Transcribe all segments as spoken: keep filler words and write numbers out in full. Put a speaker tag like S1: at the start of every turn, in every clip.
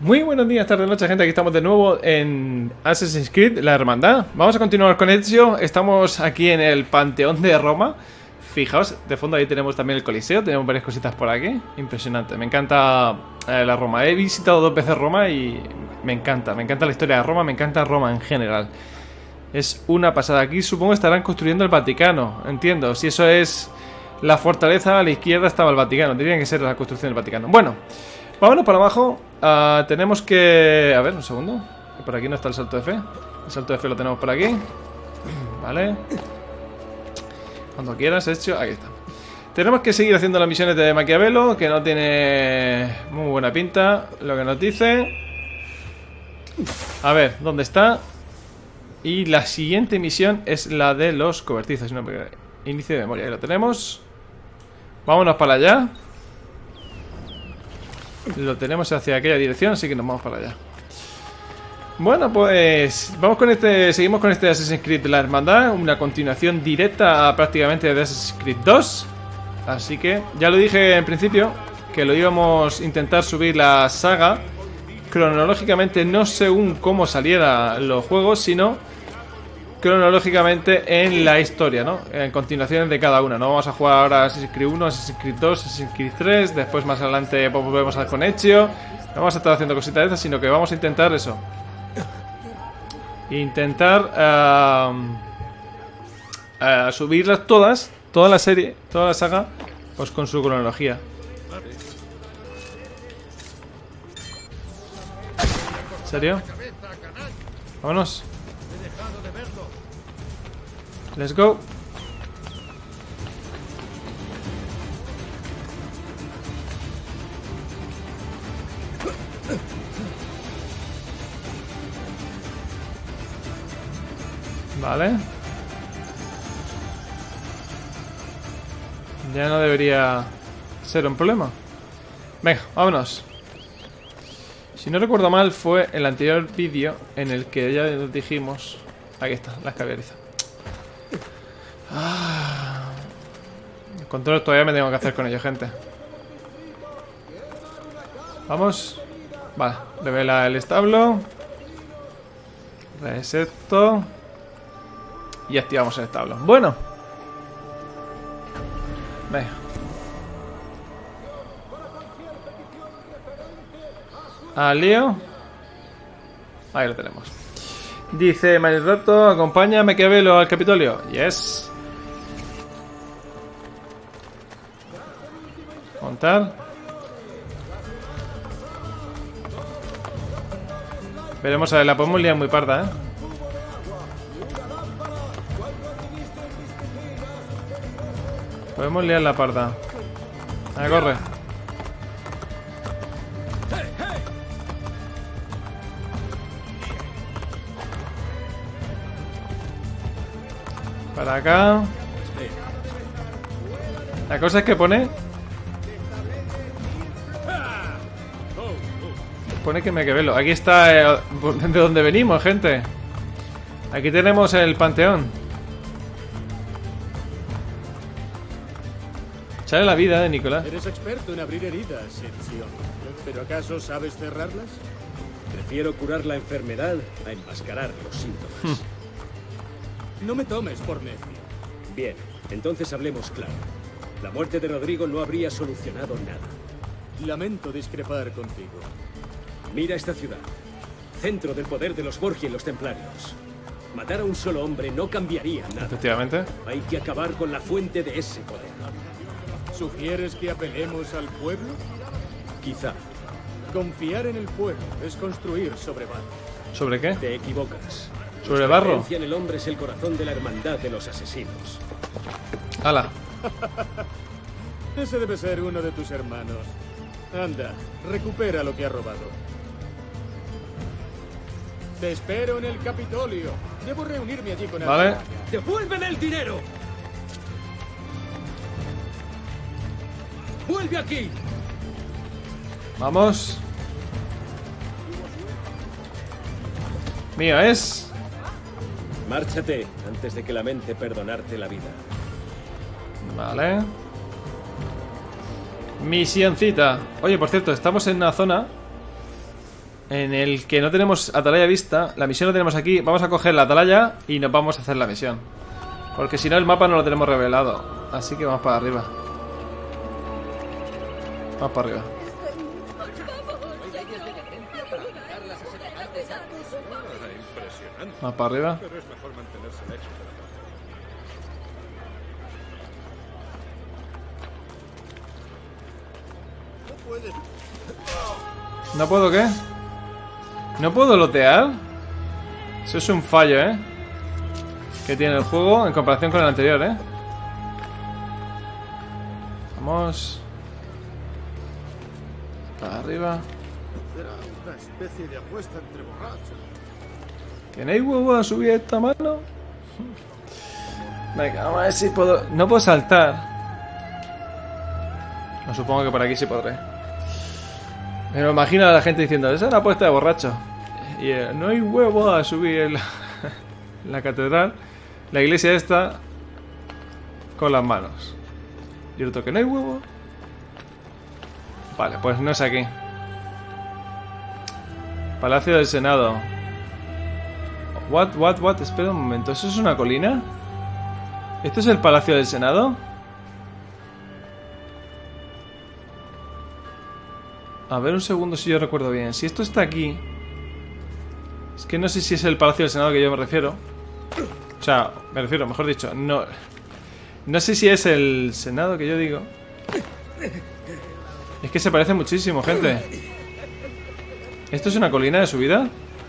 S1: Muy buenos días, tardes, noches, gente. Aquí estamos de nuevo en Assassin's Creed, la Hermandad. Vamos a continuar con Ezio. Estamos aquí en el Panteón de Roma. Fijaos, de fondo ahí tenemos también el Coliseo. Tenemos varias cositas por aquí. Impresionante. Me encanta eh, la Roma. He visitado dos veces Roma y me encanta. Me encanta la historia de Roma. Me encanta Roma en general. Es una pasada. Aquí supongo estarán construyendo el Vaticano. Entiendo. Si eso es la fortaleza, a la izquierda estaba el Vaticano. Tendría que ser la construcción del Vaticano. Bueno, vámonos para abajo. Uh, tenemos que... A ver, un segundo. Por aquí no está el salto de fe. El salto de fe lo tenemos por aquí. Vale. Cuando quieras, hecho. Aquí está. Tenemos que seguir haciendo las misiones de Maquiavelo, que no tiene muy buena pinta lo que nos dice. A ver, ¿dónde está? Y la siguiente misión es la de los cobertizos. No, inicio de memoria, ahí lo tenemos. Vámonos para allá. Lo tenemos hacia aquella dirección, así que nos vamos para allá. Bueno, pues vamos con este, seguimos con este Assassin's Creed La Hermandad, una continuación directa prácticamente de Assassin's Creed dos. Así que ya lo dije en principio que lo íbamos a intentar subir la saga cronológicamente, no según cómo salieran los juegos, sino cronológicamente en la historia, ¿no? En continuaciones de cada una. No vamos a jugar ahora Assassin's Creed uno, Assassin's Creed dos, Assassin's Creed tres. Después más adelante pues, volvemos a con Ezio. No vamos a estar haciendo cositas de esas, sino que vamos a intentar eso. Intentar uh, uh, subirlas todas, toda la serie, toda la saga, pues con su cronología. ¿En serio? Vámonos. Let's go. Vale. Ya no debería ser un problema. Venga, vámonos. Si no recuerdo mal, fue el anterior vídeo en el que ya nos dijimos... Aquí está, la escaleriza. Ah. El control todavía me tengo que hacer con ello, gente. Vamos. Vale, revela el establo. Reseto. Y activamos el establo. Bueno. Venga. Al lío. Ahí lo tenemos. Dice Mayorrato, acompaña a Maquiavelo al Capitolio. Yes. Montar. Veremos a ver, la podemos liar muy parda, ¿eh? Podemos liar la parda. Ah, corre. Para acá. La cosa es que pone... Pone que me que verlo. Aquí está eh, de donde venimos, gente. Aquí tenemos el panteón. Sale la vida de Nicolás.
S2: Eres experto en abrir heridas, Ezio. ¿Pero acaso sabes cerrarlas? Prefiero curar la enfermedad a enmascarar los síntomas. No me tomes por necio. Bien, entonces hablemos claro. La muerte de Rodrigo no habría solucionado nada. Lamento discrepar contigo. Mira esta ciudad. Centro del poder de los Borgia y los Templarios. Matar a un solo hombre no cambiaría nada.
S1: Efectivamente.
S2: Hay que acabar con la fuente de ese poder. ¿Sugieres que apelemos al pueblo? Quizá. Confiar en el pueblo es construir sobre barro.
S1: ¿Sobre qué?
S2: Te equivocas.
S1: ¿Sobre barro?
S2: La creencia en el hombre es el corazón de la hermandad de los asesinos.
S1: ¡Hala!
S2: Ese debe ser uno de tus hermanos. Anda, recupera lo que ha robado. Te espero en el Capitolio. Debo reunirme allí con él.
S1: Vale.
S2: ¡Devuélveme el dinero! ¡Vuelve aquí!
S1: Vamos. Mío es.
S2: Márchate antes de que lamente perdonarte la vida.
S1: Vale. Misioncita. Oye, por cierto, estamos en una zona en el que no tenemos atalaya vista. La misión la tenemos aquí. Vamos a coger la atalaya y nos vamos a hacer la misión. Porque si no el mapa no lo tenemos revelado. Así que vamos para arriba. Vamos para arriba. Vamos para arriba. ¿No puedo qué? ¿No puedo lotear? Eso es un fallo, ¿eh? Que tiene el juego en comparación con el anterior, ¿eh? Vamos. Para arriba.
S2: Era una especie de apuesta entre borrachos.
S1: ¿Que no hay huevo a subir esta mano? Venga, vamos a ver si puedo... No puedo saltar. No, supongo que por aquí sí podré. Me lo imagino a la gente diciendo, esa es una apuesta de borracho. Y eh, no hay huevo a subir la, la catedral, la iglesia esta, con las manos. Y el otro que no hay huevo. Vale, pues no es aquí. Palacio del Senado. What, what, what? Espera un momento, ¿eso es una colina? ¿Esto es el Palacio del Senado? A ver un segundo si yo recuerdo bien. Si esto está aquí... Es que no sé si es el Palacio del Senado que yo me refiero. O sea, me refiero, mejor dicho, no... No sé si es el Senado que yo digo. Es que se parece muchísimo, gente. ¿Esto es una colina de subida?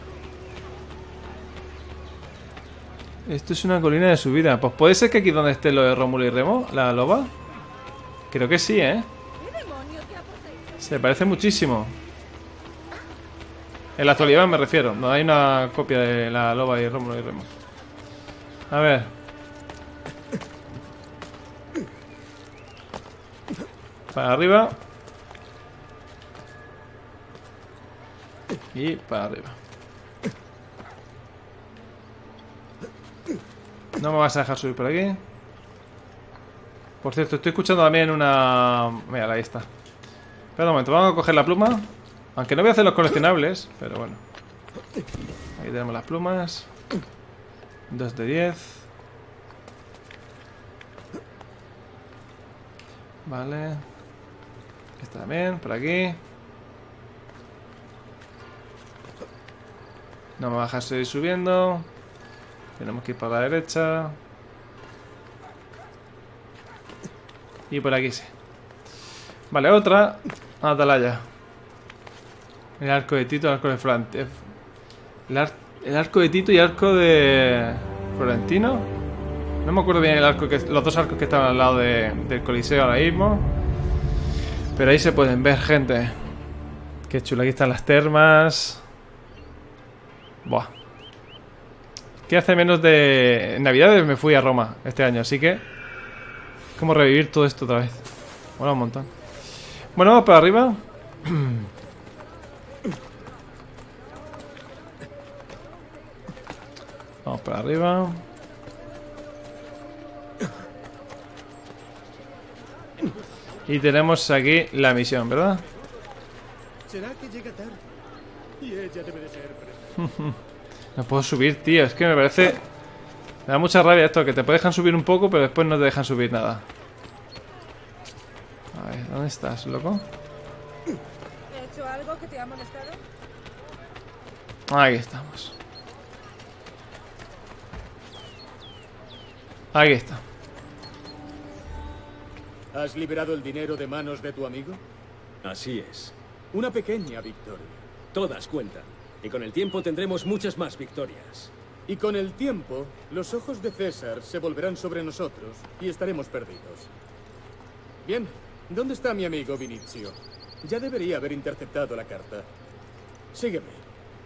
S1: Esto es una colina de subida. Pues puede ser que aquí donde esté lo de Rómulo y Remo, la loba. Creo que sí, ¿eh? Se parece muchísimo. En la actualidad me refiero. No hay una copia de la loba y Rómulo y Remo. A ver. Para arriba. Y para arriba. No me vas a dejar subir por aquí. Por cierto, estoy escuchando también una... Mira, ahí está. Espera un momento, vamos a coger la pluma. Aunque no voy a hacer los coleccionables, pero bueno. Ahí tenemos las plumas. dos de diez. Vale. Esta también, por aquí. No me bajas, estoy subiendo. Tenemos que ir para la derecha. Y por aquí sí. Vale, otra atalaya. El arco de Tito, el arco de Florentino. El, ar el arco de Tito y el arco de Florentino. No me acuerdo bien el arco que, los dos arcos que estaban al lado de, del Coliseo ahora mismo. Pero ahí se pueden ver, gente. Qué chulo, aquí están las termas. Buah. Que hace menos de... En Navidades me fui a Roma este año, así que... Es como revivir todo esto otra vez. Mola un montón. Bueno, vamos para arriba. Vamos para arriba. Y tenemos aquí la misión, ¿verdad?
S2: ¿Será que llega tarde? Y ella debe de ser
S1: No puedo subir, tío. Es que me parece... Me da mucha rabia esto, que te dejan subir un poco, pero después no te dejan subir nada. A ver, ¿dónde estás, loco?
S3: ¿He hecho algo que te ha molestado?
S1: Aquí estamos. Aquí está.
S2: ¿Has liberado el dinero de manos de tu amigo?
S4: Así es.
S2: Una pequeña victoria.
S4: Todas cuentan. Y con el tiempo tendremos muchas más victorias.
S2: Y con el tiempo, los ojos de César se volverán sobre nosotros y estaremos perdidos. Bien, ¿dónde está mi amigo Vinicio? Ya debería haber interceptado la carta. Sígueme.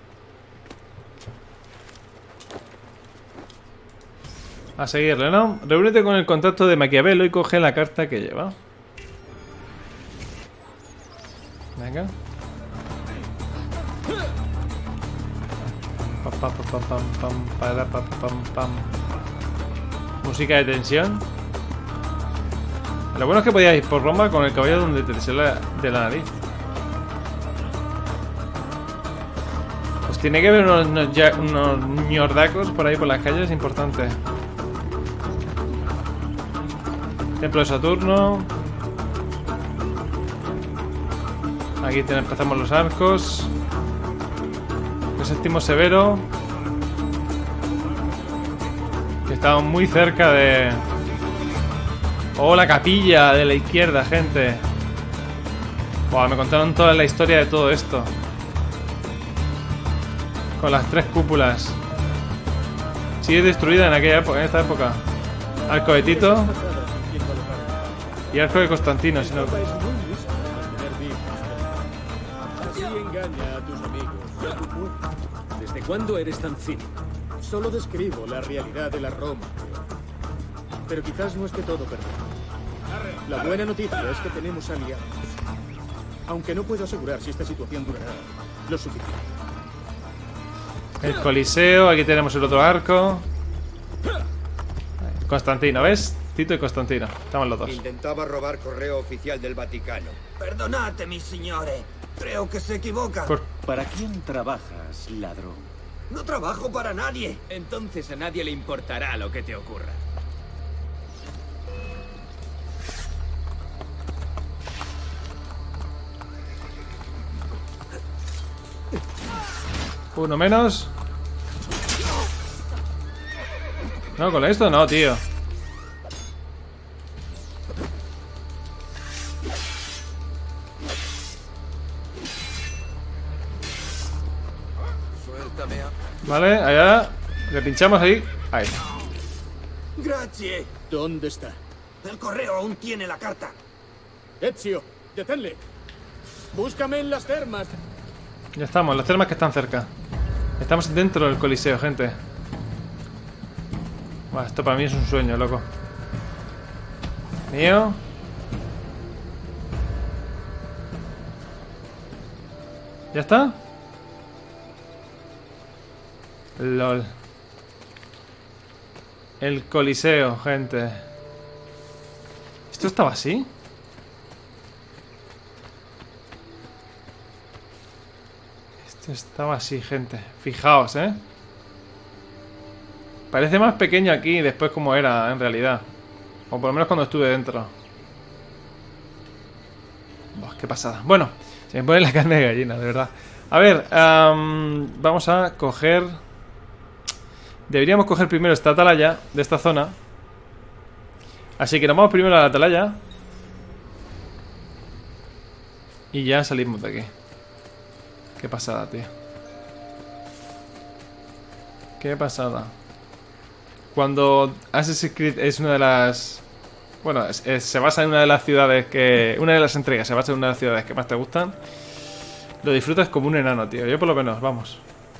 S1: A seguirle, ¿no? Reúnete con el contacto de Maquiavelo y coge la carta que lleva. Venga. Pam, pam, pam, pam, pam, para, pam, pam, pam. Música de tensión. Lo bueno es que podías ir por Roma con el caballo donde te desea la, de la nariz. Pues tiene que haber unos, unos, ya- unos ñordacos por ahí por las calles, importante. Templo de Saturno. Aquí ten- empezamos los arcos. El séptimo severo. Que estamos muy cerca de... Oh, la capilla de la izquierda, gente. Buah, me contaron toda la historia de todo esto. Con las tres cúpulas. Sigue destruida en aquella época, en esta época. Arco de Tito y arco de Constantino, si no...
S2: Europa es muy lista para tener vivos. Así engaña a tus amigos y a tu pueblo.
S4: ¿Desde cuándo eres tan cínico?
S2: Solo describo la realidad de la Roma. Pero quizás no esté todo perdido. La buena noticia es que tenemos aliados. Aunque no puedo asegurar si esta situación durará lo suficiente.
S1: El Coliseo, aquí tenemos el otro arco. Constantino, ¿ves? Tito y Constantino, estamos los dos.
S5: Intentaba robar correo oficial del Vaticano.
S6: Perdonate, signore. Creo que se equivoca.
S1: Por-
S7: ¿Para quién trabajas, ladrón?
S6: No trabajo para nadie.
S4: Entonces a nadie le importará lo que te ocurra.
S1: Uno menos. No, con esto no, tío.
S6: Suéltame a...
S1: Vale, allá. Le pinchamos ahí. Ahí.
S6: Grazie.
S2: ¿Dónde está?
S6: El correo aún tiene la carta.
S2: Ezio, deténle. Búscame en las termas.
S1: Ya estamos, las termas que están cerca. Estamos dentro del Coliseo, gente. Buah, esto para mí es un sueño, loco. Mío. ¿Ya está? LOL. El Coliseo, gente. ¿Esto estaba así? Esto estaba así, gente. Fijaos, ¿eh? Parece más pequeño aquí después como era en realidad. O por lo menos cuando estuve dentro. Buah, qué pasada. Bueno, se me pone la carne de gallina, de verdad. A ver, um, vamos a coger... Deberíamos coger primero esta atalaya de esta zona. Así que nos vamos primero a la atalaya. Y ya salimos de aquí. Qué pasada, tío. Qué pasada. Cuando Assassin's Creed es una de las... Bueno, es, es, se basa en una de las ciudades que... Una de las entregas se basa en una de las ciudades que más te gustan. Lo disfrutas como un enano, tío. Yo por lo menos, vamos.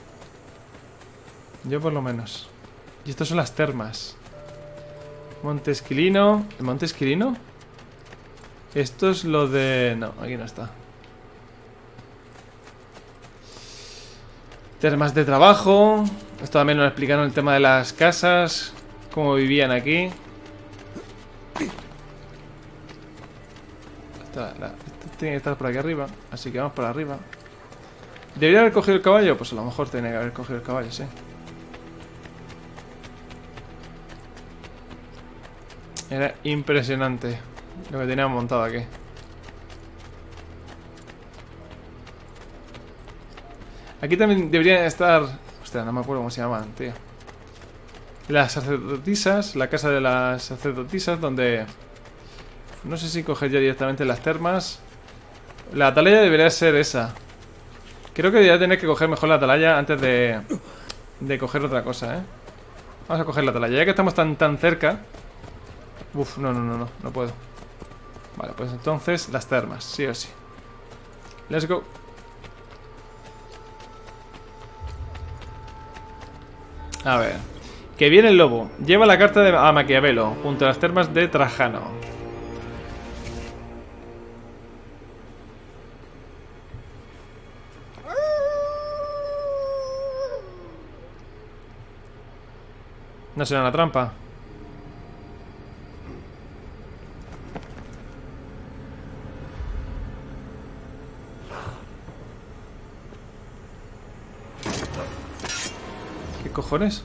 S1: Yo por lo menos. Y estas son las termas. Monte Esquilino. ¿El Monte Esquilino? Esto es lo de... No, aquí no está. Termas de trabajo. Esto también nos explicaron el tema de las casas. Cómo vivían aquí. Esto, la, esto tiene que estar por aquí arriba. Así que vamos por arriba. ¿Debería haber cogido el caballo? Pues a lo mejor tiene que haber cogido el caballo, sí. Era impresionante lo que teníamos montado aquí. Aquí también deberían estar... Hostia, no me acuerdo cómo se llaman, tío. Las sacerdotisas, la casa de las sacerdotisas, donde... No sé si coger ya directamente las termas. La atalaya debería ser esa. Creo que debería tener que coger mejor la atalaya antes de... De coger otra cosa, ¿eh? Vamos a coger la atalaya, ya que estamos tan, tan cerca. Uf, no, no, no, no, no puedo. Vale, pues entonces las termas, sí o sí. Let's go. A ver. Que viene el lobo. Lleva la carta de a Maquiavelo junto a las termas de Trajano. No será una trampa. cojones?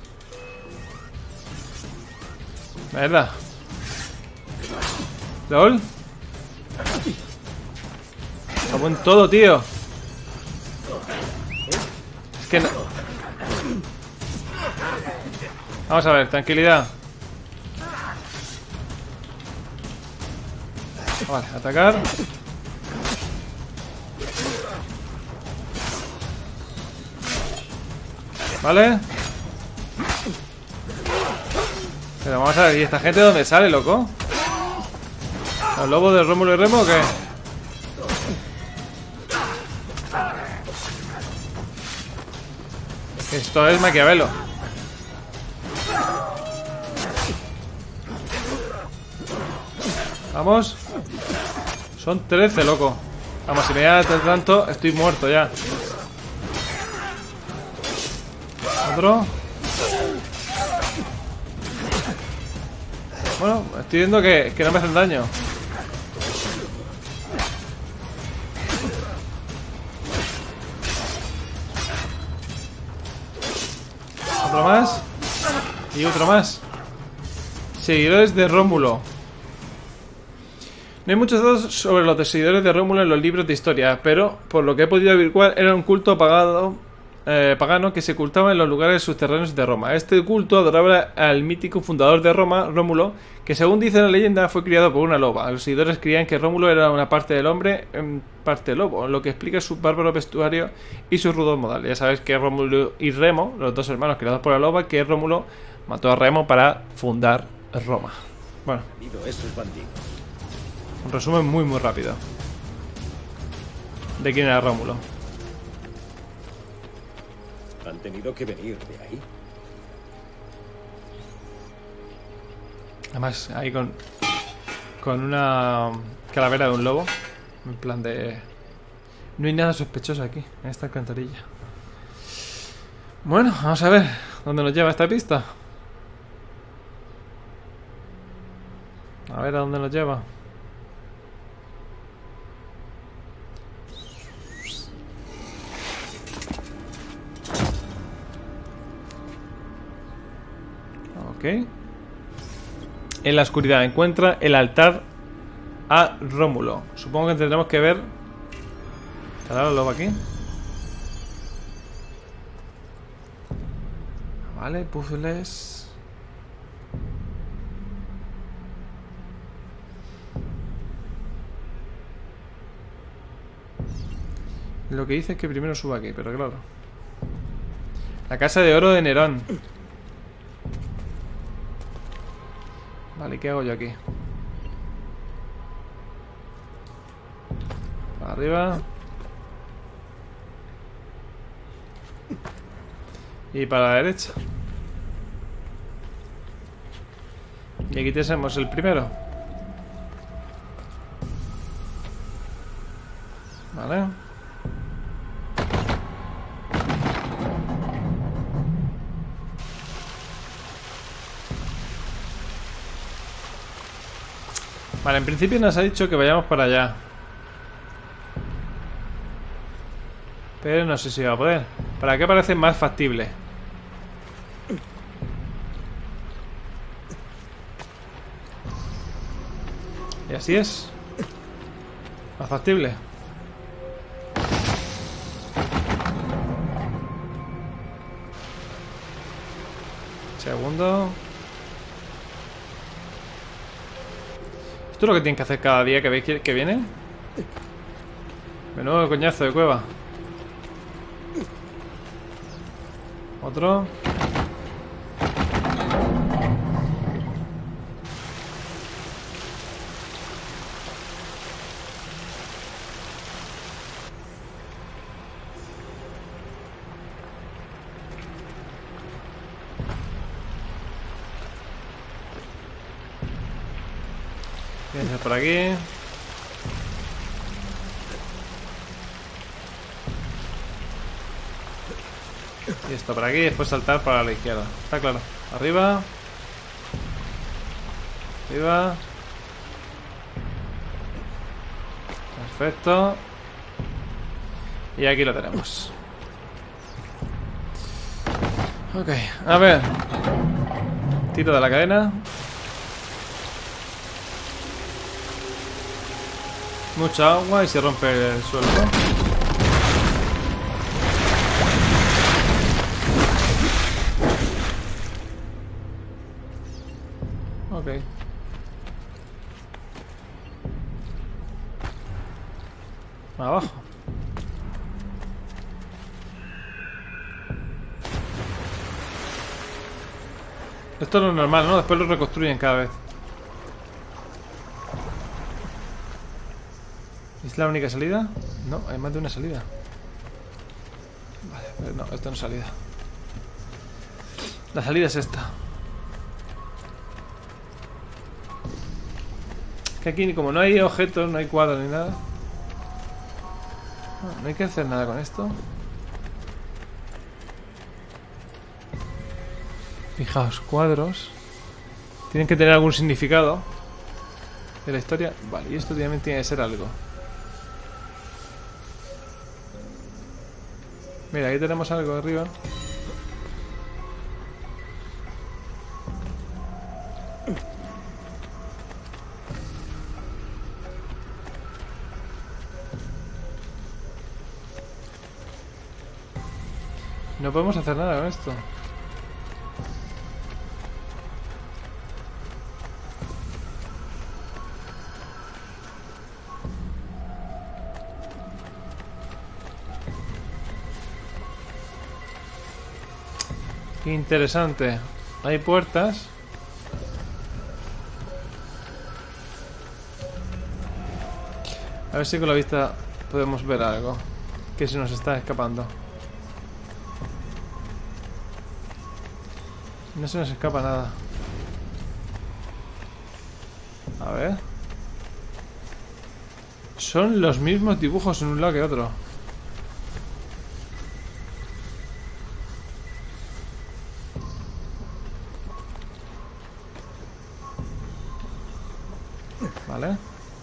S1: Verdad. ¿Lol? Como en todo, tío. Es que no... Vamos a ver, tranquilidad. Vale, atacar. Vale. Pero vamos a ver, ¿y esta gente de dónde sale, loco? ¿Los lobos de Rómulo y Remo o qué? Esto es Maquiavelo. Vamos. Son trece, loco. Vamos, si me da tanto, estoy muerto ya. Otro. Bueno, estoy viendo que, que no me hacen daño. Otro más. Y otro más. Seguidores de Rómulo. No hay muchos datos sobre los seguidores de Rómulo en los libros de historia, pero por lo que he podido averiguar era un culto pagado, eh, pagano que se ocultaba en los lugares subterráneos de Roma. Este culto adoraba al mítico fundador de Roma, Rómulo, que según dice la leyenda fue criado por una loba. Los seguidores creían que Rómulo era una parte del hombre en parte lobo, lo que explica su bárbaro vestuario y sus rudos modales. Ya sabes que Rómulo y Remo, los dos hermanos criados por la loba, que Rómulo mató a Remo para fundar Roma. Bueno,
S2: Esos bandidos.
S1: un resumen muy muy rápido de quién era Rómulo.
S2: Han tenido que venir de ahí.
S1: Además, ahí con con una calavera de un lobo. En plan de... No hay nada sospechoso aquí, en esta alcantarilla. Bueno, vamos a ver dónde nos lleva esta pista. A ver a dónde nos lleva. Ok. En la oscuridad encuentra el altar a Rómulo. Supongo que tendremos que ver. ¿Estará la loba aquí? Vale, puzzles. Lo que dice es que primero suba aquí, pero claro. La casa de oro de Nerón. Vale, ¿qué hago yo aquí? Para arriba. Y para la derecha. Y aquí tenemos el primero. Vale. Vale, en principio nos ha dicho que vayamos para allá. Pero no sé si va a poder. ¿Para qué parece más factible? Y así es. Más factible. Segundo. ¿Esto es lo que tienen que hacer cada día que veis que viene? Menudo coñazo de cueva. Otro. Voy a por aquí. Y esto por aquí y después saltar para la izquierda. Está claro. Arriba. Arriba. Perfecto. Y aquí lo tenemos. Ok, a ver. Tiro de la cadena. Mucha agua y se rompe el suelo, ¿no? Ok. Abajo. Esto es lo normal, ¿no? Después lo reconstruyen cada vez. ¿Es la única salida? No, hay más de una salida. Vale, pero no, esta no es salida. La salida es esta. Que aquí como no hay objetos, no hay cuadros ni nada. No, no hay que hacer nada con esto. Fijaos, cuadros. Tienen que tener algún significado de la historia. Vale, y esto también tiene que ser algo. Mira, ahí tenemos algo arriba. No podemos hacer nada con esto. Qué interesante. Hay puertas. A ver si con la vista podemos ver algo que se nos está escapando. No se nos escapa nada. A ver. Son los mismos dibujos en un lado que otro. Vale.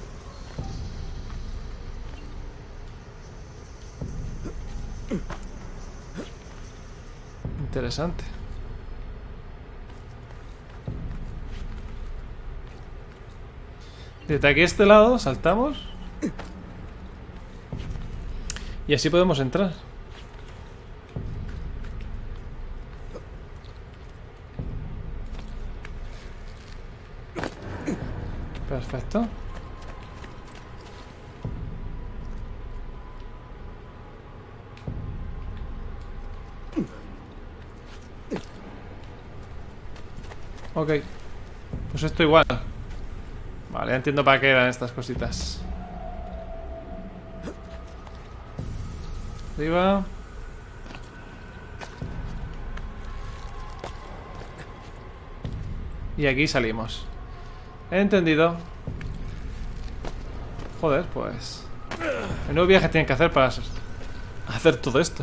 S1: Interesante. Desde aquí a este lado saltamos. Y así podemos entrar. Perfecto. Ok. Pues esto igual. Vale, entiendo para qué eran estas cositas. Arriba. Y aquí salimos. He entendido. Joder, pues... el nuevo viaje tienen que hacer para hacer todo esto.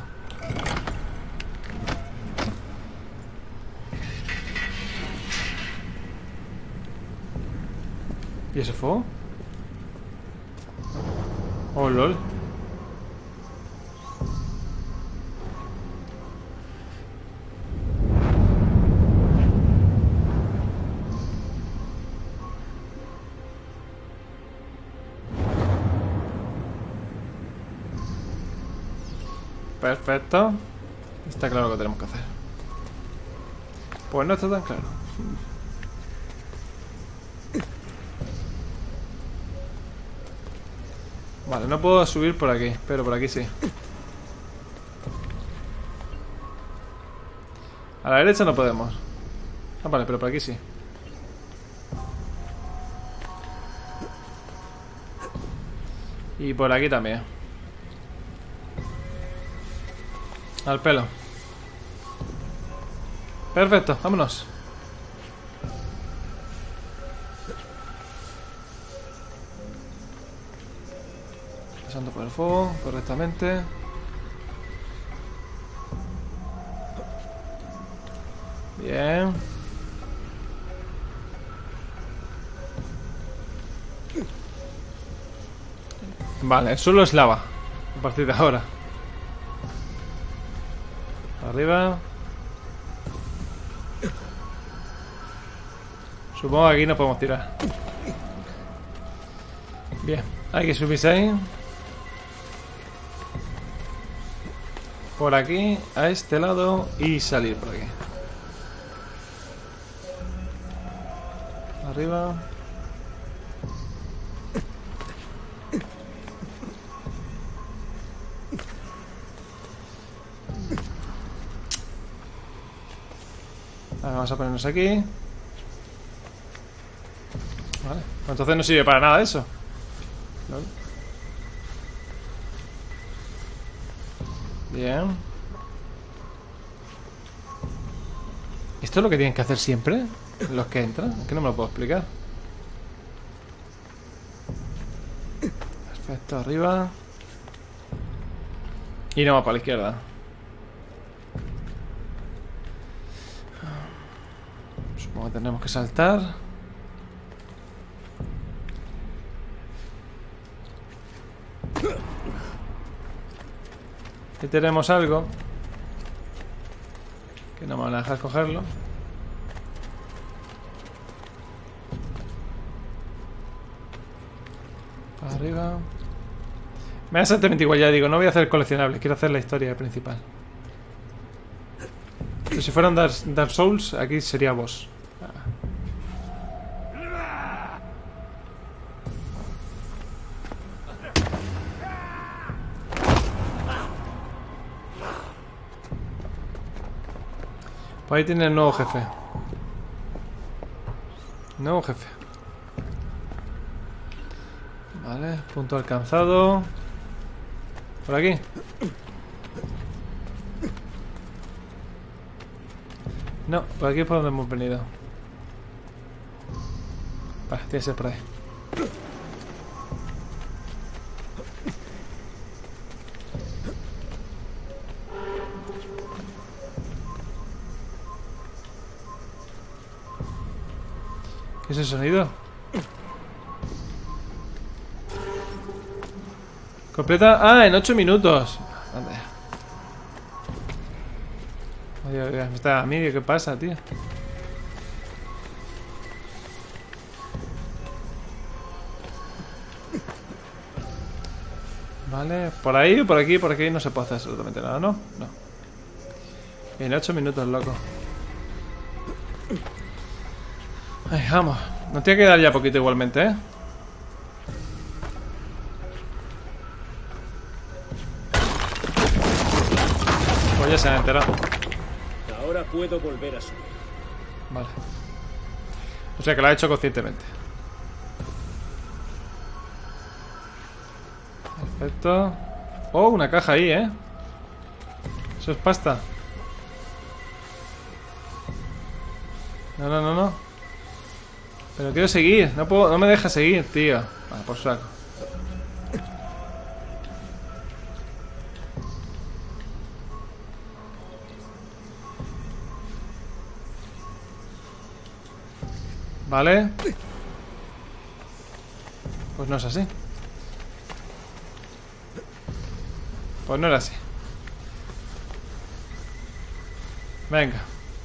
S1: ¿Y ese fuego? Oh, lol. Perfecto. Está claro lo que tenemos que hacer. Pues no está tan claro. Vale, no puedo subir por aquí, pero por aquí sí. A la derecha no podemos. Ah, vale, pero por aquí sí. Y por aquí también. Al pelo. Perfecto, vámonos. Pasando por el fuego correctamente. Bien. Vale, el suelo es lava a partir de ahora. Arriba. Supongo que aquí no podemos tirar. Bien, hay que subirse ahí. Por aquí, a este lado y salir por aquí. Arriba. Vale, vamos a ponernos aquí. Vale, pues entonces no sirve para nada eso. ¿No? Bien. ¿Esto es lo que tienen que hacer siempre? Los que entran. Es que no me lo puedo explicar. Perfecto, arriba. Y no va para la izquierda. Supongo que tenemos que saltar. Aquí tenemos algo que no me van a dejar cogerlo. Para arriba. Me da exactamente igual, ya digo, no voy a hacer coleccionables, quiero hacer la historia principal. Pero si fueran Dark, Dark Souls, aquí sería boss. Pues ahí tiene el nuevo jefe. Nuevo jefe. Vale, punto alcanzado. Por aquí. No, por aquí es por donde hemos venido. Vale, tiene que ser por ahí. ¿Qué es ese sonido? Completa... Ah, en ocho minutos. ¿Dónde? Oye, oye, me está a mí, ¿qué pasa, tío? Vale, por ahí, por aquí, por aquí no se puede hacer absolutamente nada, ¿no? No. En ocho minutos, loco. Ay, vamos. Nos tiene que dar ya poquito igualmente, ¿eh? Pues ya se han enterado.
S2: Ahora puedo volver a subir.
S1: Vale. O sea que lo ha hecho conscientemente. Perfecto. Oh, una caja ahí, ¿eh? Eso es pasta. No, no, no, no. Pero quiero seguir, no puedo, no me deja seguir, tío. Vale, por saco. Vale. Pues no es así. Pues no era así. Venga.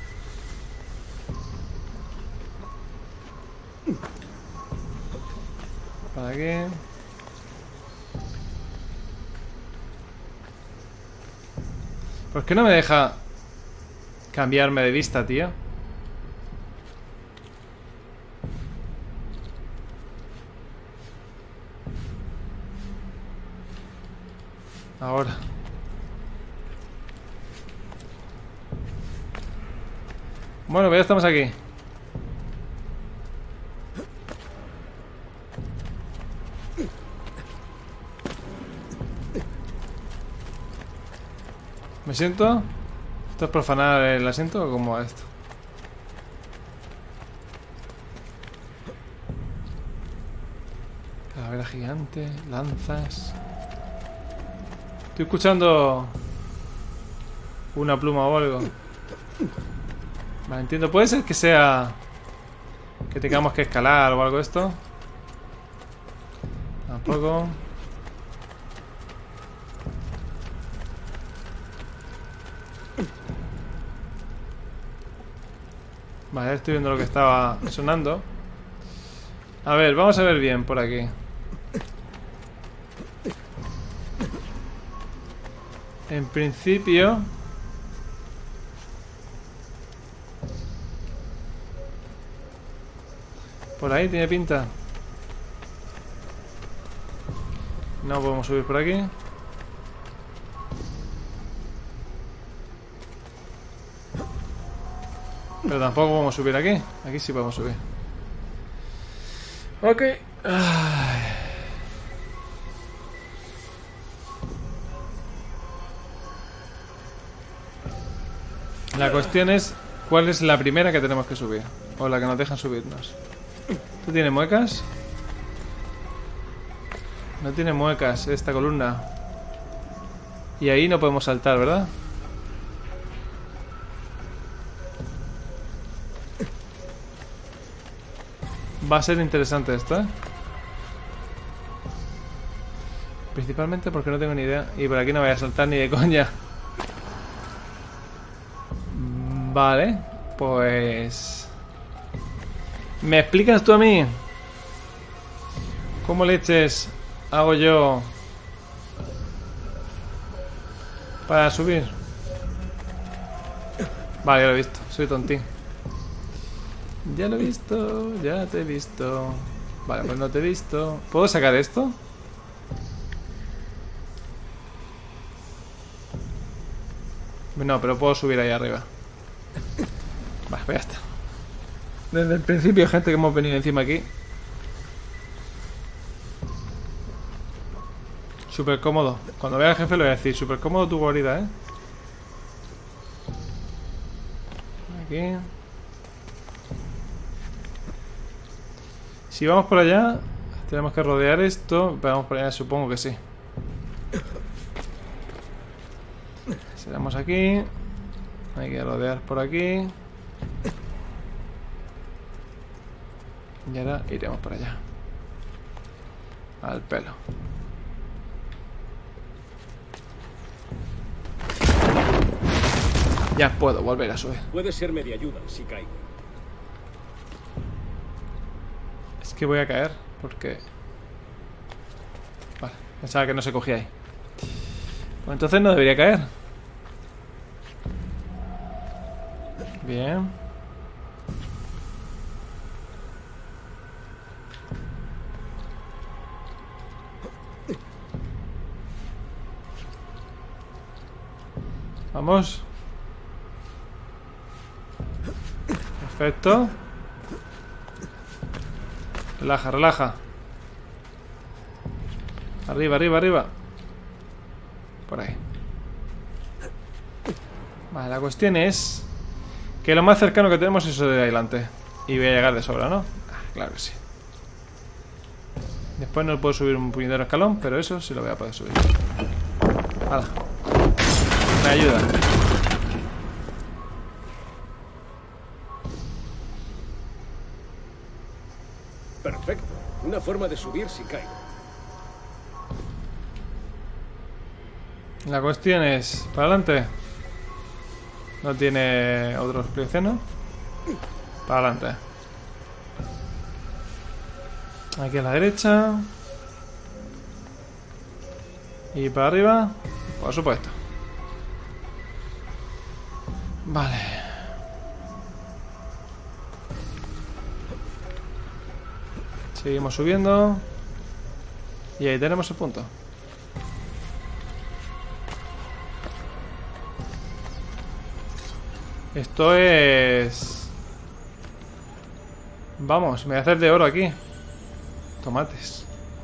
S1: Para aquí. ¿Por qué no me deja cambiarme de vista, tío? Ahora. Bueno, pues ya estamos aquí. ¿Me siento? ¿Esto es profanar el asiento o cómo va esto? Calavera gigante, lanzas. Estoy escuchando una pluma o algo. Vale, entiendo. ¿Puede ser que sea que tengamos que escalar o algo de esto? Tampoco. Vale, estoy viendo lo que estaba sonando. A ver, vamos a ver bien por aquí. En principio... Por ahí tiene pinta. No podemos subir por aquí. Pero tampoco podemos subir aquí. Aquí sí podemos subir. Ok. Ay. La cuestión es cuál es la primera que tenemos que subir. O la que nos dejan subirnos. ¿Tú tienes muecas? No tiene muecas esta columna. Y ahí no podemos saltar, ¿verdad? Va a ser interesante esto, ¿eh? Principalmente porque no tengo ni idea. Y por aquí no voy a saltar ni de coña. Vale, pues... ¿Me explicas tú a mí? ¿Cómo leches hago yo para subir? Vale, ya lo he visto, soy tontín. Ya lo he visto, ya te he visto. Vale, pues no te he visto. ¿Puedo sacar esto? No, pero puedo subir ahí arriba. Vale, pues ya está. Desde el principio, gente, que hemos venido encima aquí. Súper cómodo. Cuando vea al jefe le voy a decir, súper cómodo tu guarida, ¿eh? Aquí. Si vamos por allá, tenemos que rodear esto. Vamos por allá, supongo que sí. Seremos aquí. Hay que rodear por aquí. Y ahora iremos por allá. Al pelo. Ya puedo volver a subir.
S2: Puede serme de ayuda si caigo.
S1: Es que voy a caer porque... Vale, pensaba que no se cogía ahí. Pues entonces no debería caer. Bien. Vamos. Perfecto. Relaja, relaja. Arriba, arriba, arriba. Por ahí. Vale, la cuestión es que lo más cercano que tenemos es eso de adelante. Y voy a llegar de sobra, ¿no? Ah, claro que sí. Después no puedo subir un puñetero escalón, pero eso sí lo voy a poder subir. Hala. Me ayuda.
S2: Perfecto. Una forma de subir si caigo.
S1: La cuestión es... ¿Para adelante? No tiene otra explicación, ¿no? Para adelante. Aquí a la derecha. Y para arriba. Por supuesto. Vale. Seguimos subiendo. Y ahí tenemos el punto. Esto es... Vamos, me voy a hacer de oro aquí. Tomates.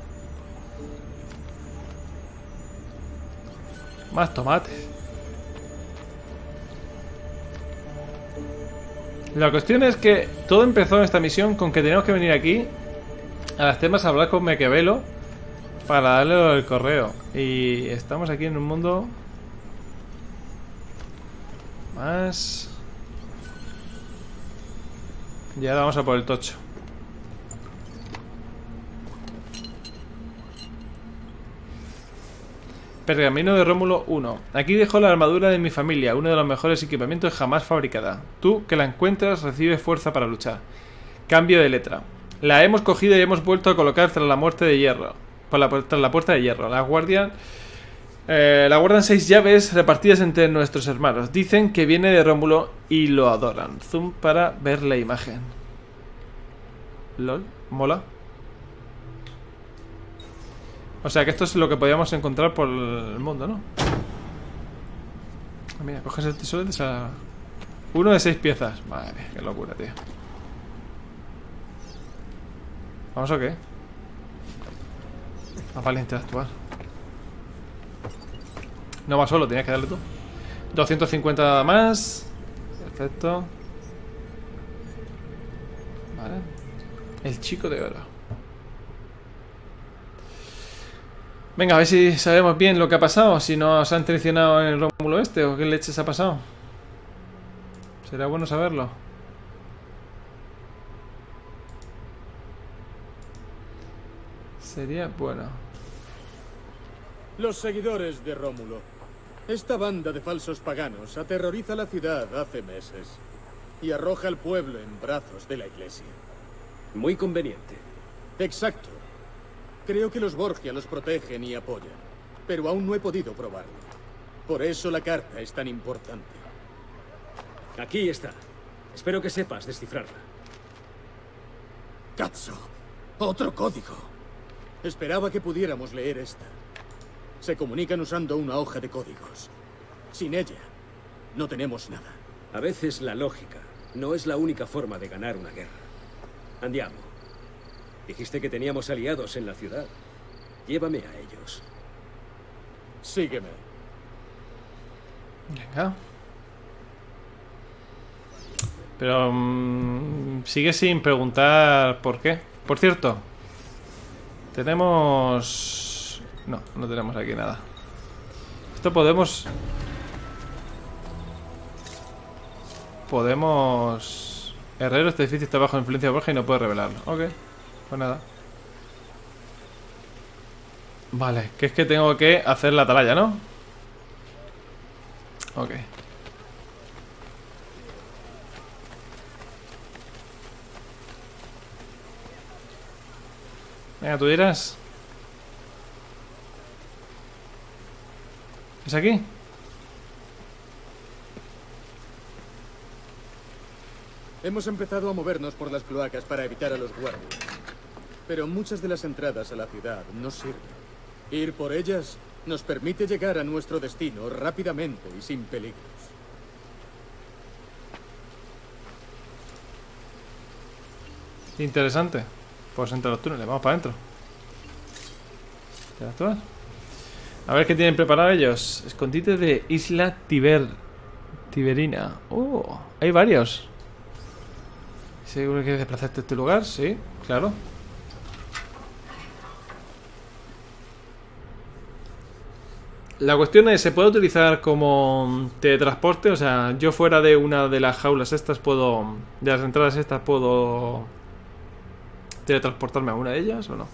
S1: Más tomates. La cuestión es que todo empezó en esta misión con que teníamos que venir aquí a las temas a hablar con Mequevelo para darle el correo. Y estamos aquí en un mundo más... Y ahora vamos a por el tocho. Pergamino de Rómulo uno. Aquí dejo la armadura de mi familia, uno de los mejores equipamientos jamás fabricada. Tú, que la encuentras, recibes fuerza para luchar. Cambio de letra. La hemos cogido y hemos vuelto a colocar tras la muerte de hierro. Por la, tras la puerta de hierro. La guardian... Eh, la guardan seis llaves repartidas entre nuestros hermanos. Dicen que viene de Rómulo y lo adoran. Zoom para ver la imagen. Lol, mola. O sea que esto es lo que podíamos encontrar por el mundo, ¿no? Mira, coges el tesoro de esa... Uno de seis piezas. Madre mía, qué locura, tío. ¿Vamos o qué? Ah, vale, interactuar. No va solo, tenías que darle tú. doscientos cincuenta más. Perfecto. Vale. El chico de oro. Venga, a ver si sabemos bien lo que ha pasado. Si nos han traicionado en el Rómulo este o qué leches ha pasado. Será bueno saberlo. Sería bueno.
S2: Los seguidores de Rómulo. Esta banda de falsos paganos aterroriza la ciudad hace meses y arroja al pueblo en brazos de la iglesia.
S4: Muy conveniente.
S2: Exacto. Creo que los Borgia los protegen y apoyan, pero aún no he podido probarlo. Por eso la carta es tan importante.
S4: Aquí está. Espero que sepas descifrarla.
S2: Cazzo. Otro código. Esperaba que pudiéramos leer esta. Se comunican usando una hoja de códigos. Sin ella, no tenemos nada.
S4: A veces la lógica no es la única forma de ganar una guerra. Andiamo. Dijiste que teníamos aliados en la ciudad. Llévame a ellos.
S2: Sígueme.
S1: Venga. Pero mmm, sigue sin preguntar por qué. Por cierto, tenemos... No, no tenemos aquí nada. Esto podemos... Podemos... Herrero, este edificio está bajo influencia de Borgia y no puede revelarlo. Ok, pues nada. Vale, que es que tengo que hacer la atalaya, ¿no? Ok. Venga, tú dirás. ¿Es aquí?
S2: Hemos empezado a movernos por las cloacas para evitar a los guardias. Pero muchas de las entradas a la ciudad no sirven. Ir por ellas nos permite llegar a nuestro destino rápidamente y sin peligros.
S1: Interesante. Pues entre los túneles, vamos para adentro. ¿Interactuar? A ver qué tienen preparado ellos. Escondite de Isla Tiber... Tiberina. Oh, hay varios. ¿Seguro que quieres desplazarte a este lugar? Sí, claro. La cuestión es, ¿se puede utilizar como teletransporte? O sea, yo fuera de una de las jaulas estas puedo... De las entradas estas puedo... ¿teletransportarme a una de ellas o no?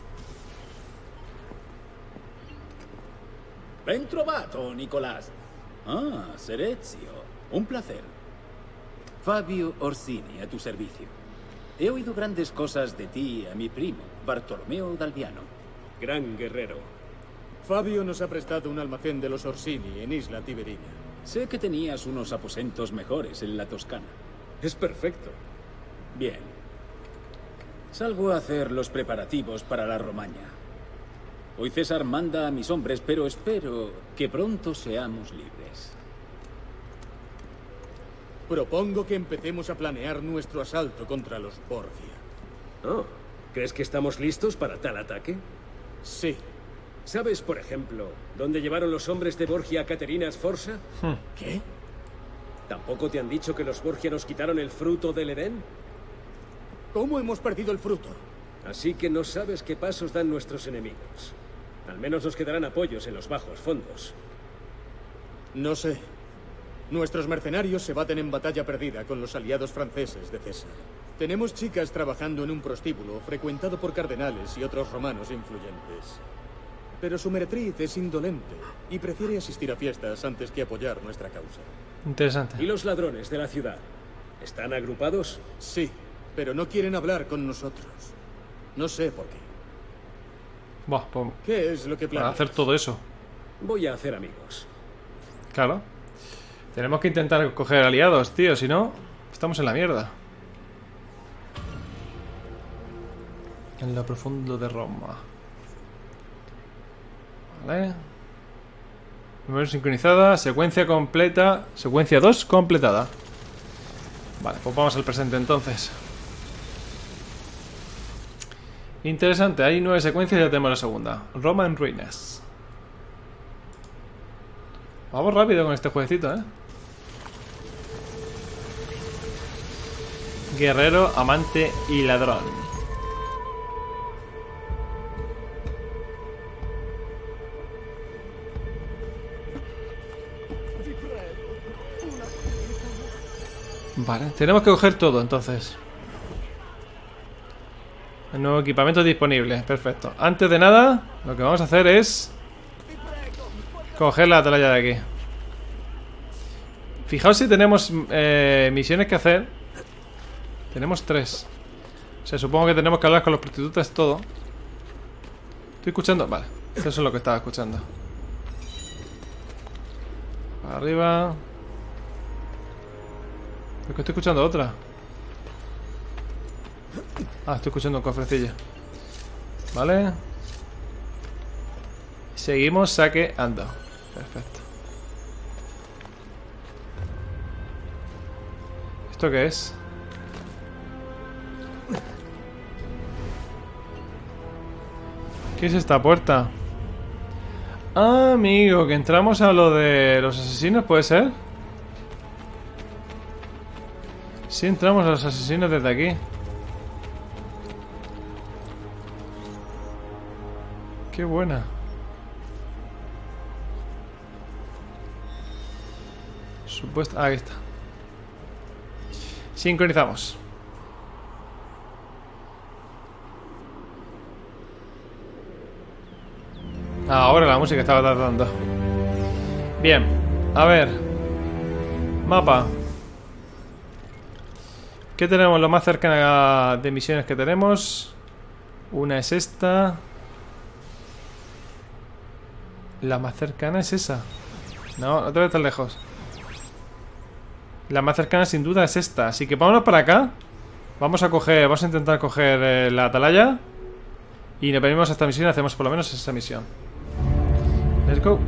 S8: Ben trovato, Nicolás. Ah, Serezio. Un placer. Fabio Orsini, a tu servicio. He oído grandes cosas de ti a mi primo, Bartolomeo d'Alviano.
S4: Gran guerrero.
S2: Fabio nos ha prestado un almacén de los Orsini en Isla Tiberina.
S8: Sé que tenías unos aposentos mejores en la Toscana.
S4: Es perfecto.
S8: Bien. Salgo a hacer los preparativos para la Romaña. Hoy César manda a mis hombres, pero espero que pronto seamos libres.
S2: Propongo que empecemos a planear nuestro asalto contra los Borgia.
S4: Oh, ¿crees que estamos listos para tal ataque?
S2: Sí.
S4: ¿Sabes, por ejemplo, dónde llevaron los hombres de Borgia a Caterina Sforza?
S1: Hmm.
S2: ¿Qué?
S4: ¿Tampoco te han dicho que los Borgia nos quitaron el fruto del Edén?
S2: ¿Cómo hemos perdido el fruto?
S4: Así que no sabes qué pasos dan nuestros enemigos. Al menos nos quedarán apoyos en los bajos fondos.
S2: No sé. Nuestros mercenarios se baten en batalla perdida con los aliados franceses de César. Tenemos chicas trabajando en un prostíbulo frecuentado por cardenales y otros romanos influyentes. pero su meretriz es indolente y prefiere asistir a fiestas antes que apoyar nuestra causa.
S1: Interesante.
S4: ¿Y los ladrones de la ciudad? ¿Están agrupados?
S2: Sí, pero no quieren hablar con nosotros. No sé por qué.
S1: Buah, pues,
S2: ¿Qué es lo que
S1: para
S2: planeas?
S1: hacer todo eso.
S4: Voy a hacer amigos.
S1: Claro. Tenemos que intentar coger aliados, tío. Si no, estamos en la mierda. En lo profundo de Roma. Vale. Número sincronizada. Secuencia completa. Secuencia dos completada. Vale, pues vamos al presente entonces. Interesante. Hay nueve secuencias y ya tenemos la segunda. Roma en ruinas. Vamos rápido con este jueguecito, ¿eh? Guerrero, amante y ladrón. Vale, tenemos que coger todo entonces. El nuevo equipamiento disponible, perfecto. Antes de nada, lo que vamos a hacer es coger la atalaya de aquí. Fijaos si tenemos eh, misiones que hacer. Tenemos tres. O sea, supongo que tenemos que hablar con los prostitutas, todo. ¿Estoy escuchando? Vale, eso es lo que estaba escuchando. Para arriba. Es que estoy escuchando otra. Ah, estoy escuchando un cofrecillo. Vale. Seguimos saqueando. Perfecto. ¿Esto qué es? ¿Qué es esta puerta? Ah, amigo, que entramos a lo de los asesinos, ¿puede ser? Sí, entramos a los asesinos desde aquí. Qué buena. Supuesto... Ah, aquí está. Sincronizamos. Ahora la música estaba tardando. Bien, a ver. Mapa. ¿Qué tenemos? Lo más cerca de misiones que tenemos. Una es esta. La más cercana es esa. No, no te ves tan lejos. La más cercana sin duda es esta. Así que vámonos para acá. Vamos a coger, vamos a intentar coger eh, la atalaya. Y nos venimos a esta misión y hacemos por lo menos esa misión. Let's go.